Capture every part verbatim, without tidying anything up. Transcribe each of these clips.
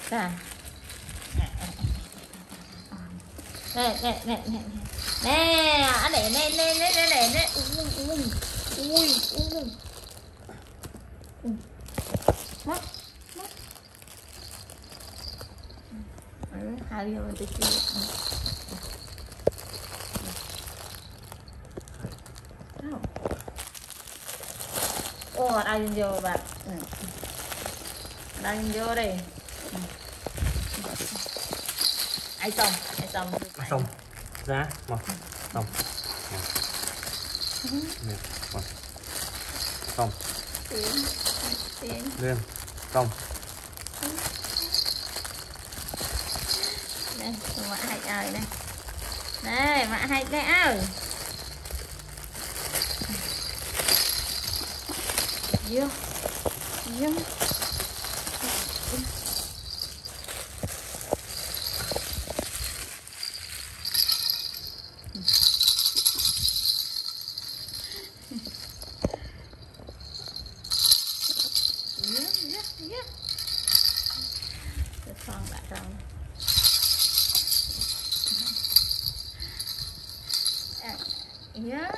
Nè nè nè nè nè nè anh để nè nè nè nè nè nè ui ui ui mất mất hai điều mình tự chịu ô đây vô bạn đây vô đây ai xong ai xong ai xong ra một xong xong lên xong đây mã hạch ơi đây đây mã hạch đây ơi vô vô con bạn trong yeah.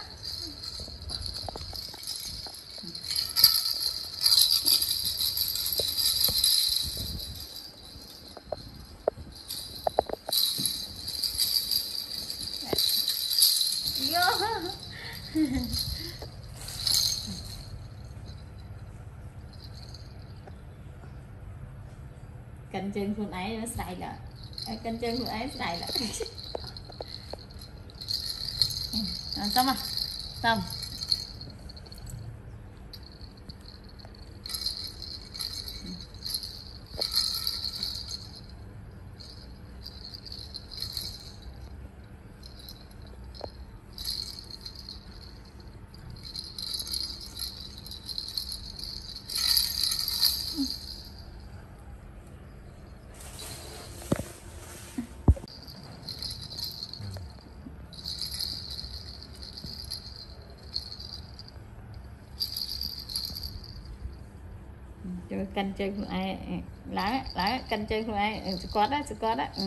Canh chânខ្លួនឯងស្ដាយឡើយកិនchânខ្លួនឯងស្ដាយឡើយxong rồi xong cho canh chân của ai lá lá canh chân của ai squat đó squat đó ừ.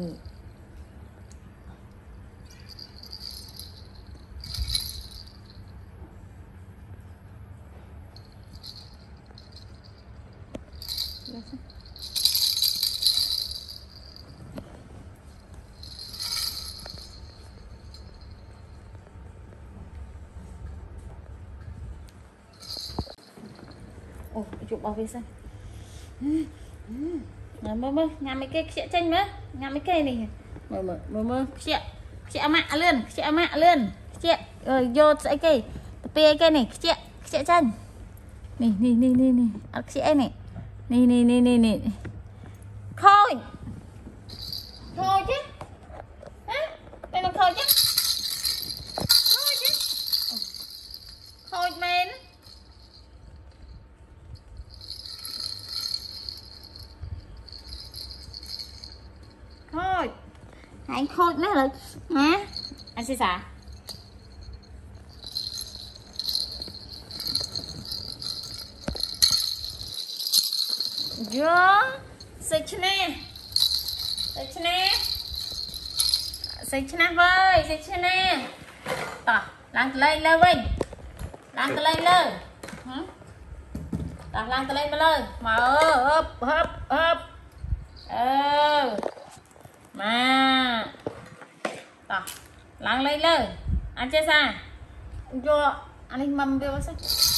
Ồ, chụp bao phía xanh mơ mơ nhà mấy cây sẽ tranh mơ nhà mấy cây này mơ mơ mơ mơ sẽ sẽ mạ luôn sẽ mạ luôn sẽ rồi vô sẽ cây pe cây này sẽ sẽ tranh nè nè nè nè nè sẽ này nè nè nè nè nè khôi khôi chứ hả đây là khôi chứ khôi chứ khôi men thôi anh khôi nó là hả anh sẽ xả vô xịt nè xịt nè xịt nè vơi xịt nè tỏ lang lên lên vinh lang lên lên tỏ lang lên lên mà hấp hấp hấp ờ mà tỏ lắng lấy lời anh chơi xa vô anh ấy mâm vô sao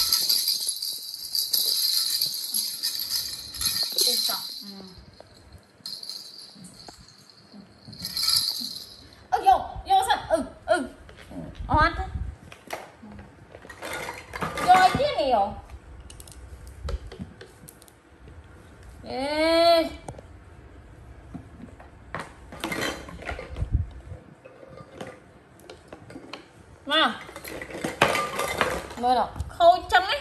ơ vô vô sao ừ ừ oan thế vô chứ nhiều ê mà mơ đâu khôi chân ấy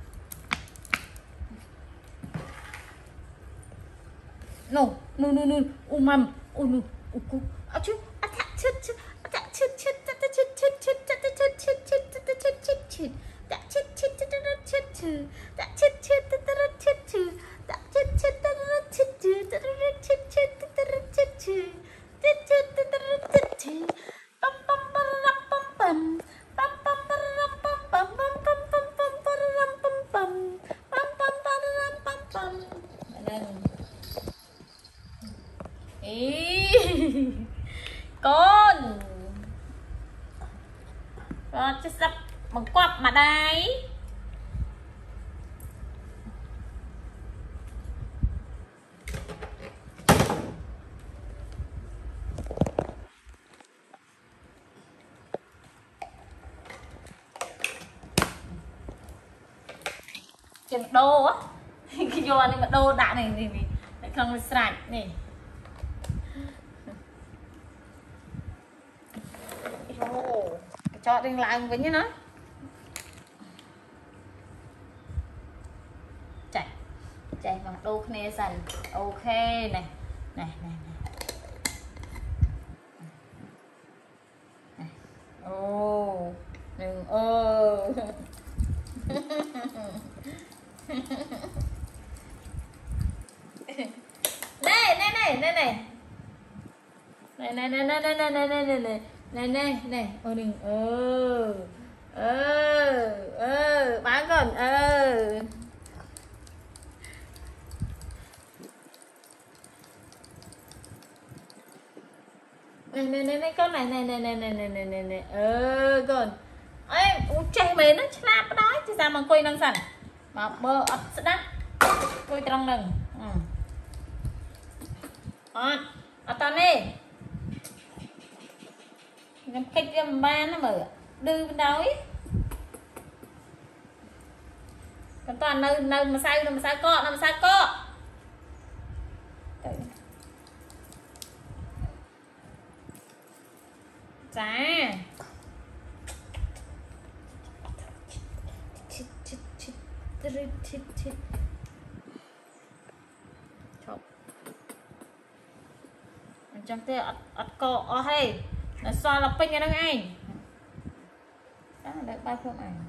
no no no no u mầm u no u cu à chứ à thắt chết chết à thắt chết chết à thắt chết chết chết à thắt chết chết chết à thắt chết chết chết à chết chết chết à thắt chết chết à chết chết chết à thắt chết chết à chết chết chết à thắt chết chết à thắt chừng đô á cái vô này mà đô đã này thì lại không sạch này cho đừng lại với nhá nó chạy chạy bằng đô kia dần ok này này này này ô đừng ơ này này này này này này này này này này này này này này này này này ôi đừng ơ ơ ơ bán còn ơ này này này này con này này này này này này này này này ơ con ấy chạy mày nó chạp đó chứ sao mà quay năng sẵn mà bơ ấp sẽ đắt quay trong nừng ờ ở tao nè nó cách em ba nó mở đưa bên đâu ấy còn toàn nơi nơi mà sai mà sai co mà sai co giá chít chít chít chít chít chít chọc trong thế ắt ắt co ở hay là so là pin cái đó ngay đó là ba phương ảnh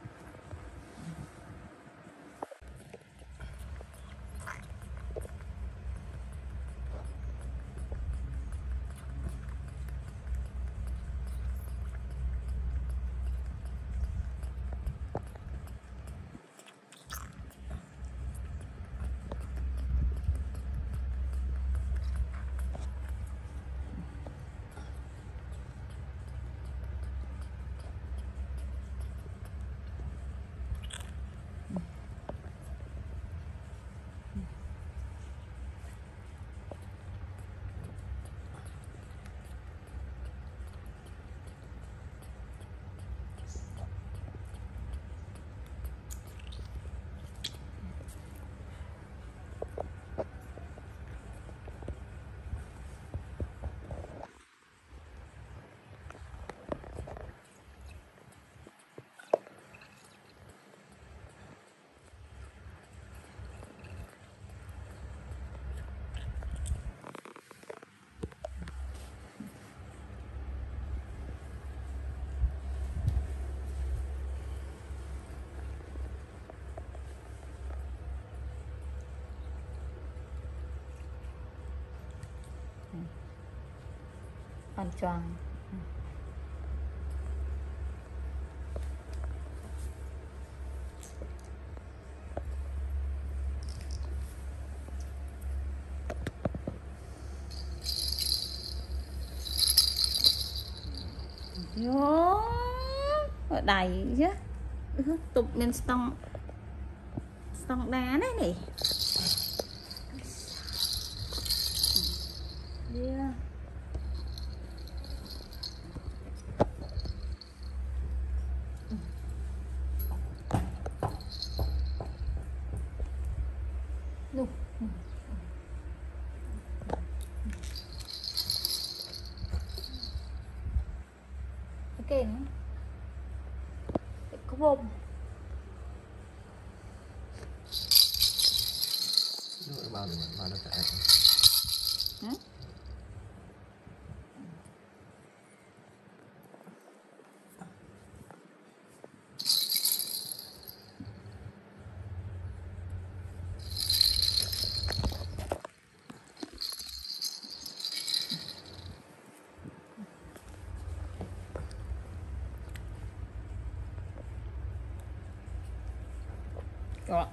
ăn choàng vô ở đầy chứ tục bên sông sông đá đấy này yeah. Luôn. Ok nữa. Có bông. Bao nhiêu bao nó chạy. Hả? Rồi.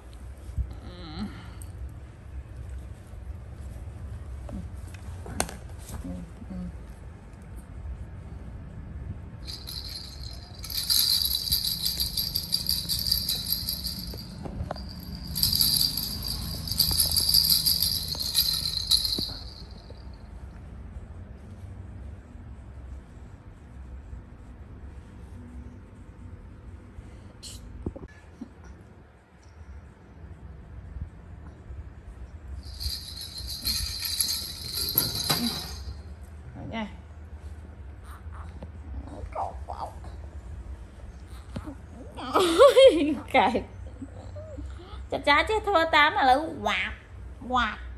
cái chặt chá chứ thua tám mà là quạt quạt